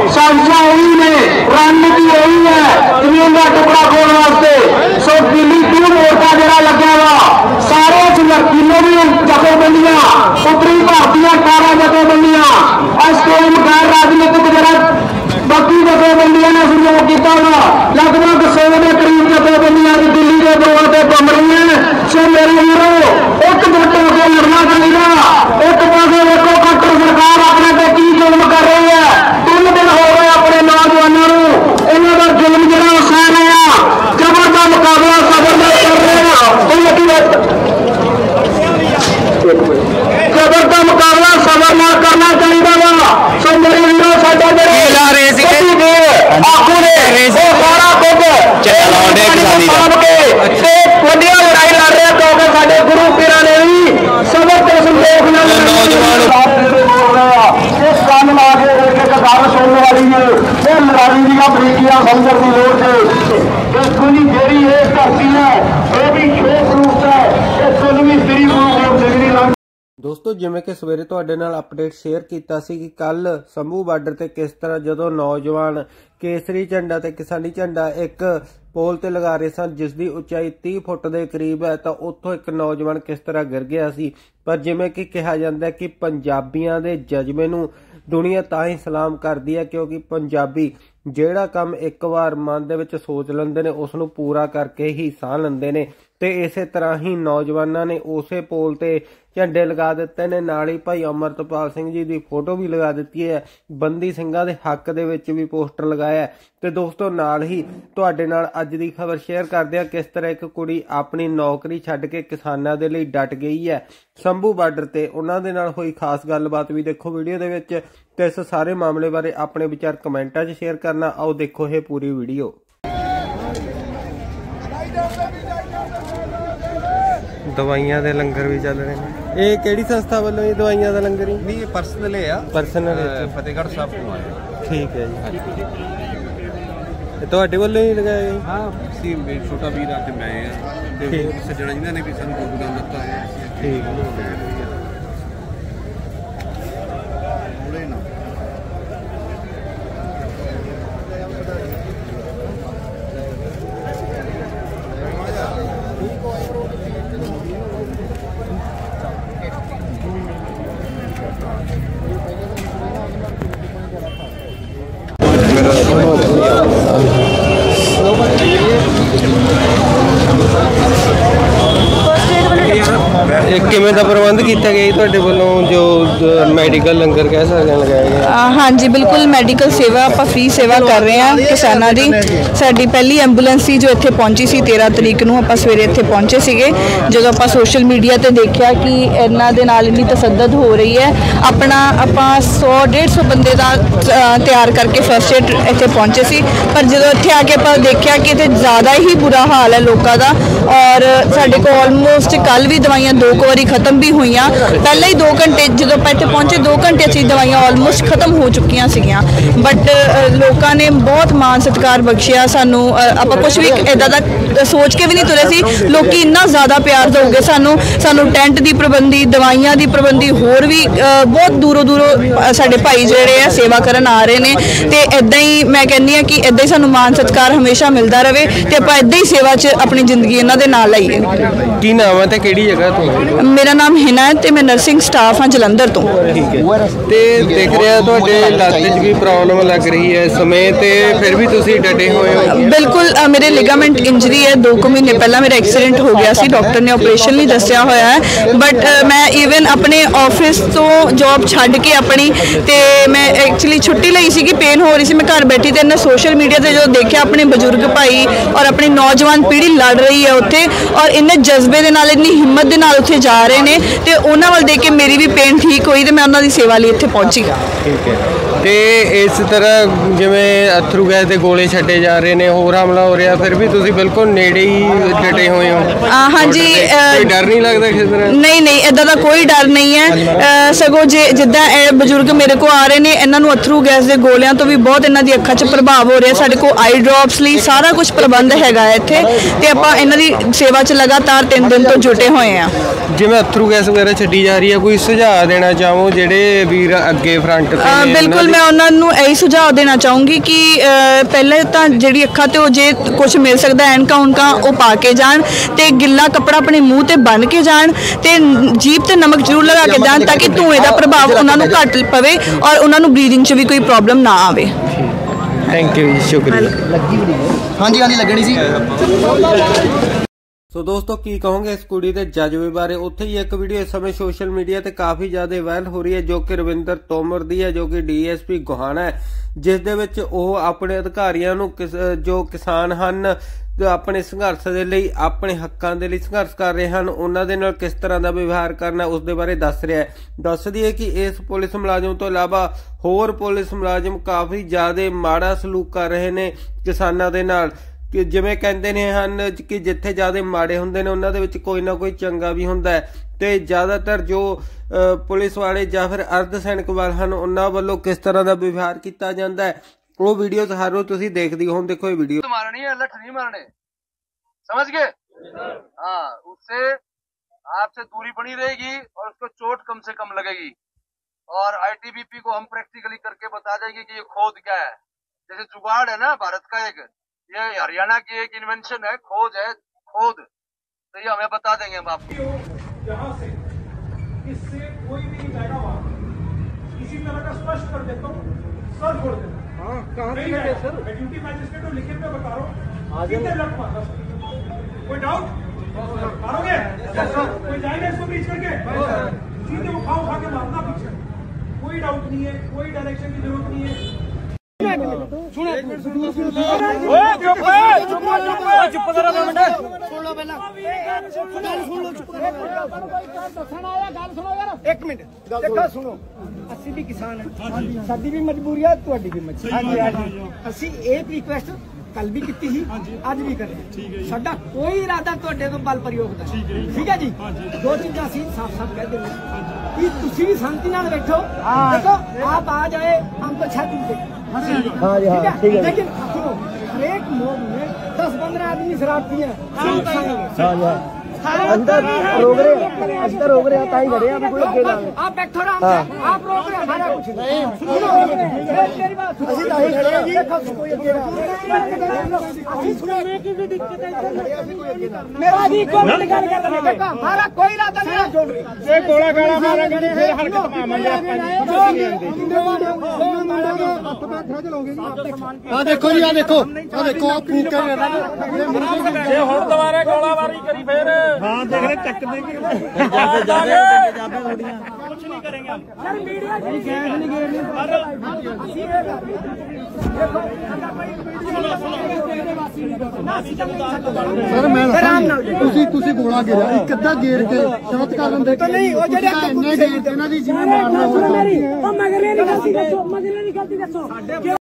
साजिशा यही ने, रणनीति यही है जमीन का टुकड़ा खोलने वास्ते। सो दिल्ली 2 मोर्चा जरा लग्या वा, सारे जिन्हों भी जथेबंदियां, उत्तरी भारतीय 18 जथेबंदियां, एसकेएम गैर राजनीतिक जरा बाकी जथेबंदियों ने सहयोग किया वा। लगभग 100 के करीब जथेबंदियां दिल्ली के दौर से घूम रही हैं। सो मेरे वीरो एकजुट होकर लड़ना चाहिए। एक पास देखो कट्टर सरकार अपने पे की जुल्म कर रही है। 3 दिन हो गए अपने नौजवानों को इन्हों का जुल्म जरा सह रहे हैं। जबर का मुकाबला सबर में कर रहे हैं। जबर का मुकाबला सबर में करना चाहिए वा। सो मेरे वीरो साडा आखू ने सारा कुछ वड्डियां लड़ाई लड़ रहे क्योंकि साडे गुरु पीरां ने भी सबर ते संतोख नाल नौजवान इस गल ला के एक गल सुनने वाली है। ये लड़ाई दी बरीकियां समझण की लोड़ है। देखो जी जेड़ी ये धरती है ये भी शोक रूप है। ये जुल्मी श्री गुरु गोबिंद सिंह जी लंघ दोस्तों जिवें कि सवेरे तुहाडे नाल अपडेट शेयर कीता सी कि कल संभू बार्डर ते किस तरह जदों नौजवान केसरी झंडा ते किसानी झंडा एक पोल ते लगा रहे सन जिसकी उचाई 30 फुट के करीब है तो उत्थों एक नौजवान किस तरह गिर गया सी। पर जिवें कि कहा जाता है कि पंजाबियों के जज्बे नूं दुनिया तां ही सलाम करती है क्योंकि पंजाबी ਜਿਹੜਾ ਕੰਮ ਇੱਕ ਵਾਰ ਮਨ ਦੇ ਵਿੱਚ ਸੋਚ ਲੈਂਦੇ ਨੇ ਉਸ ਨੂੰ ਪੂਰਾ ਕਰਕੇ ਹੀ ਸਾਹ ਲੈਂਦੇ ਨੇ। ਤੇ ਇਸੇ ਤਰ੍ਹਾਂ ਹੀ ਨੌਜਵਾਨਾਂ ਨੇ ਉਸੇ ਪੋਲ ਤੇ ਝੰਡੇ ਲਗਾ ਦਿੱਤੇ ਨੇ, ਨਾਲ ਹੀ ਭਾਈ ਅਮਰਤਪਾਲ ਸਿੰਘ ਜੀ ਦੀ ਫੋਟੋ ਵੀ ਲਗਾ ਦਿੱਤੀ ਹੈ, ਬੰਦੀ ਸਿੰਘਾਂ ਦੇ ਹੱਕ ਦੇ ਵਿੱਚ ਵੀ ਪੋਸਟਰ ਲਗਾਇਆ। ਤੇ ਦੋਸਤੋ ਨਾਲ ਹੀ ਤੁਹਾਡੇ ਨਾਲ ਅੱਜ ਦੀ ਖਬਰ ਸ਼ੇਅਰ ਕਰਦੇ ਆ ਕਿਸ ਤਰ੍ਹਾਂ ਇੱਕ ਕੁੜੀ ਆਪਣੀ ਨੌਕਰੀ ਛੱਡ ਕੇ ਕਿਸਾਨਾਂ ਦੇ ਲਈ ਡਟ ਗਈ ਹੈ ਸੰਭੂ ਬਾਰਡਰ ਤੇ। ਉਹਨਾਂ ਦੇ ਨਾਲ ਹੋਈ ਖਾਸ ਗੱਲਬਾਤ ਵੀ ਦੇਖੋ ਵੀਡੀਓ ਦੇ ਵਿੱਚ ਤੇ ਇਸ ਸਾਰੇ ਮਾਮਲੇ ਬਾਰੇ ਆਪਣੇ ਵਿਚਾਰ ਕਮੈਂਟਾਂ 'ਚ ਸ਼ੇਅਰ ਕਰਨਾ। ਆਓ ਦੇਖੋ ਇਹ ਪੂਰੀ ਵੀਡੀਓ। दवाइयां दे लंगर भी चल रहे हैं। ये केड़ी संस्था वालों ये दवाइयां दा लंगर ही? नहीं ये पर्सनल है, पर्सनल फतेहगढ़ साहब को आया। ठीक है जी। ਤੁਹਾਡੇ ਵੱਲੋਂ ਹੀ ਲਗਾਇਆ ਗਿਆ? ਹਾਂ ਸੀ ਮੇਰੇ ਛੋਟਾ ਵੀਰ ਅੱਜ ਮੈਂ ਆ ਤੇ ਸੱਜਣਾ ਜਿਨ੍ਹਾਂ ਨੇ ਵੀ ਸਾਨੂੰ ਯੋਗਦਾਨ ਦਿੱਤਾ ਹੈ। ਠੀਕ ਹੈ। किवें दा प्रबंध किया गया तुहाडे वल्लों जो मैडिकल लंगर कह सकते हैं लगाया गया? हाँ जी बिल्कुल मैडिकल सेवा आप फ्री सेवा कर रहे हैं किसानों की। साडी पहली एंबूलेंस सी जो इत्थे पहुंची सी 13 तरीक नूं आपां सवेरे इत्थे पहुंचे सीगे। जदों आपां सोशल मीडिया ते देखिया कि इन्हां दे नाल इन्नी तसद्दद हो रही है अपना आपां 100-150 बंदे दा तैयार करके फर्स्ट एड इत्थे पहुंचे सी। पर जदों इत्थे आके आपां देखिया कि इत्थे ज़्यादा ही बुरा हाल है लोगों का और साडे कोल ऑलमोस्ट कल भी दवाइयां 2 बारी खत्म भी हुई। पहले ही 2 घंटे जो इतने पहुंचे 2 घंटे से दवाइयां ऑलमोस्ट खत्म हो चुकी सीगियां। बट लोगों ने बहुत मान सत्कार बख्शिया सानू। आप कुछ भी इदा का सोच के भी नहीं तुरे सी। लोग इन्ना ज़्यादा प्यार दोगे सानू टेंट की प्रबंधी दवाइयां की प्रबंधी होर भी बहुत दूरों दूरों साडे भाई जिहड़े आ सेवा करन आ रहे हैं। तो इदा ही मैं कहनी हाँ कि इदा ही सानू मान सत्कार हमेशा मिलता रहे तो आप इदा ही सेवा च अपनी जिंदगी इन्हां दे नाल लाईए। की नाम है ते किहड़ी जगह तो? मेरा नाम हिना है तो मैं नर्सिंग स्टाफ हाँ जलंधर तो। ठीक है। ते देख रहे हो तुहाडे लत्त च भी प्रॉब्लम लग रही है इस समय ते फिर भी तुसी डटे हुए हो? बिल्कुल मेरे लिगामेंट इंजरी है। 2 महीने पहला मेरा एक्सीडेंट हो गया सी। डॉक्टर ने ऑपरेशन नहीं दस्या होया है। बट मैं ईवन अपने ऑफिस तो जॉब छड्ड के अपनी ते मैं एक्चुअली छुट्टी लई सी, पेन हो रही सी, मैं घर बैठी तो इन्हें सोशल मीडिया से जो देखा अपने बजुर्ग भाई और अपनी नौजवान पीढ़ी लड़ रही है उत्थे और इन्हें जज्बे के नाल इन्नी हिम्मत के नाल उत्थे जा रहे हैं तो उन्होंने वाल देख के मेरी भी पेन ठीक हुई तो मैं उन्होंने सेवा लिए इत्थे पहुंची। ठीक है। तो इस तरह जिवें अथरू गैस के गोले छड्डे जा रहे हैं होर हमला हो रहा फिर भी तुसीं बिल्कुल नेड़े ही डटे हुए हो? हाँ जी। कोई डर नहीं लगता किसी तरह? नहीं नहीं इदा का कोई डर नहीं है। सगों जे जिद्दां बजुर्ग मेरे को आ रहे हैं इन्हों अथरू गैस के गोलियां तो भी बहुत इन्हां दी अखां च प्रभाव हो रहा है। साडे कोल आई ड्रॉप्स लई सारा कुछ प्रबंध हैगा इत्थे ते आपां इन्हां दी सेवा च लगातार 3 दिन तो जुटे हुए हैं। जिवें अथरू गैस वगैरह छड्डी जा रही है कोई सुझाव देना चाहो जेडे वीर अगे फ्रंट ते? बिल्कुल मैं उन्होंने यही सुझाव देना चाहूँगी कि पहले तो जी अखा तो जे कुछ मिल सकता एनका उनका वो पा के जान ते गिला कपड़ा अपने मूँह ते बन के जान ते जीभ ते नमक जरूर लगा के जान ताकि धुएं का प्रभाव उन्होंने घट पवे और उन्होंने ब्रीदिंग च भी कोई प्रॉब्लम ना आवे। थैंक यू, शुक्रिया। हाँ जी लगनी सी। ਸੋ ਦੋਸਤੋ ਕੀ ਕਹੋਗੇ ਇਸ ਕੁੜੀ ਦੇ ਜਜ਼ਬੇ ਬਾਰੇ। ਉੱਥੇ ਹੀ ਇੱਕ ਵੀਡੀਓ ਇਸ ਸਮੇਂ ਸੋਸ਼ਲ ਮੀਡੀਆ ਤੇ ਕਾਫੀ ਜ਼ਿਆਦਾ ਵਾਇਰਲ ਹੋ ਰਹੀ ਹੈ ਜੋ ਕਿ ਰਵਿੰਦਰ ਤੋਮਰ ਦੀ ਹੈ, ਜੋ ਕਿ DSP ਗੋਹਾਣਾ ਹੈ, ਜਿਸ ਦੇ ਵਿੱਚ ਉਹ ਆਪਣੇ ਅਧਿਕਾਰੀਆਂ ਨੂੰ ਜੋ ਕਿਸਾਨ ਹਨ ਆਪਣੇ ਸੰਘਰਸ਼ ਦੇ ਲਈ ਆਪਣੇ ਹੱਕਾਂ ਦੇ ਲਈ ਸੰਘਰਸ਼ ਕਰ ਰਹੇ ਹਨ ਉਹਨਾਂ ਦੇ ਨਾਲ ਕਿਸ ਤਰ੍ਹਾਂ ਦਾ ਵਿਵਹਾਰ ਕਰਨਾ ਉਸ ਦੇ ਬਾਰੇ ਦੱਸ ਰਿਹਾ ਹੈ। ਦੱਸ ਦਈਏ ਕਿ ਇਸ ਪੁਲਿਸ ਮੁਲਾਜ਼ਮ ਤੋਂ ਇਲਾਵਾ ਹੋਰ ਪੁਲਿਸ ਮੁਲਾਜ਼ਮ ਕਾਫੀ ਜ਼ਿਆਦਾ ਮਾੜਾ ਸਲੂਕ ਕਰ ਰਹੇ ਨੇ ਕਿਸਾਨਾਂ ਦੇ ਨਾਲ ਕਿ ਜਿਵੇਂ ਕਹਿੰਦੇ ਨੇ ਹਨ ਕਿ ਜਿੱਥੇ ਜ਼ਿਆਦਾ ਮਾੜੇ ਹੁੰਦੇ ਨੇ ਉਹਨਾਂ ਦੇ ਵਿੱਚ ਕੋਈ ਨਾ ਕੋਈ ਚੰਗਾ ਵੀ ਹੁੰਦਾ ਹੈ ਤੇ ਜ਼ਿਆਦਾਤਰ ਜੋ ਪੁਲਿਸ ਵਾਲੇ ਜਾਂ ਫਿਰ ਅਰਧ ਸੈਨਿਕ ਬਲ ਹਨ ਉਹਨਾਂ ਵੱਲੋਂ ਕਿਸ ਤਰ੍ਹਾਂ ਦਾ ਵਿਵਹਾਰ ਕੀਤਾ ਜਾਂਦਾ ਹੈ वो वीडियो हर रोज तुसी देखदी हो। देखो ये वीडियो तो मारनी है, लठ नहीं मारने, समझ गए? हाँ, उससे आपसे दूरी बनी रहेगी और उसको चोट कम से कम लगेगी। और ITBP को हम प्रैक्टिकली करके बता देंगे कि ये खोद क्या है। जैसे जुगाड़ है ना भारत का एक, ये हरियाणा की एक इन्वेंशन है, खोज है, खोद, तो ये हमें बता देंगे हम आपको। यहाँ से इससे कोई भी इसी तरह का स्पष्ट कर देता हूँ, सर छोड़ देना। हाँ, कहाँ से लगे सर? मैं ड्यूटी मैजिस्ट्रेट को लिखित में बता रहा हूँ। कितने लट मारा? कोई डाउट? मारोगे? कोई जाएगा इसको बीच करके? सीधे उठा के मारना पीछे। कोई डाउट नहीं है, कोई डायरेक्शन की जरूरत नहीं है। एक मिनट देखो सुनो, ਅਸੀਂ ਵੀ ਕਿਸਾਨ ਹਾਂ, ਸਾਡੀ ਵੀ ਮਜਬੂਰੀ ਹੈ, ਤੁਹਾਡੀ ਵੀ ਮਜਬੂਰੀ ਹੈ। ਅਸੀਂ ਇਹ ਰਿਕੁਐਸਟ ਕੱਲ ਵੀ ਕੀਤੀ ਸੀ, ਅੱਜ ਵੀ ਕਰ ਰਹੇ। ਸਾਡਾ ਕੋਈ ਇਰਾਦਾ ਤੁਹਾਡੇ ਤੋਂ ਬਲ ਪ੍ਰਯੋਗ ਦਾ, ਠੀਕ ਹੈ ਜੀ। ਦੋ ਚੀਜ਼ਾਂ ਅਸੀਂ ਸਾਫ਼-ਸਾਫ਼ ਕਹਿ ਦਿੰਦੇ ਕਿ ਤੁਸੀਂ ਵੀ ਸ਼ਾਂਤੀ ਨਾਲ ਬੈਠੋ। ਦੇਖੋ ਆਪ आ जाए हम तो छाती पे, हाँ जी हाँ ठीक है, लेकिन सुनो हरेक मोड़ में 10-15 आदमी शराब पिए, अंदर रोक रहे हैं ताई खड़े हैं, कोई अगे ना आप बैठो आराम से, आप रोक रहे हैं हमारा कुछ नहीं। सुनो मेरी बात सुनो, ਅਸੀਂ ਤਾਈ ਖੜੇ ਹਾਂ ਜੀ, ਦੇਖੋ ਕੋਈ ਅੱਗੇ ना ਅਸੀਂ सुनो में की भी दिक्कत है मेरा भी कोई ਗੱਲ ਕਰ ਰਹੇ देखो हमारा कोई इरादा नहीं है छोड़ ये गोला गाला मारेंगे जी फिर हरकत मारेंगे आ देखो जी, आ देखो फूक कर ये हुण दोबारा गोलाबारी करी फिर। हाँ देख रहे टक देंगे कुछ नहीं करेंगे हम सर, मीडिया गैस नहीं गिरनी सर। मैं ਤੁਸੀਂ ਗੋਲਾ ਗਿਰਿਆ ਇੱਕ ਅੱਧਾ ਗੇਰ ਕੇ ਸ਼ਬਦ ਕਰ ਲੈਂਦੇ ਨਹੀਂ, ਉਹ ਜਿਹੜੇ ਇੰਨੇ ਗੇਰ ਇਹਨਾਂ ਦੀ ਜਿਵੇਂ ਮਾਰਨਾ। ਉਹ ਮਗਲੇ ਨਹੀਂ ਗਲਤੀ ਦੱਸੋ, ਮਗਲੇ ਨਹੀਂ ਗਲਤੀ ਦੱਸੋ।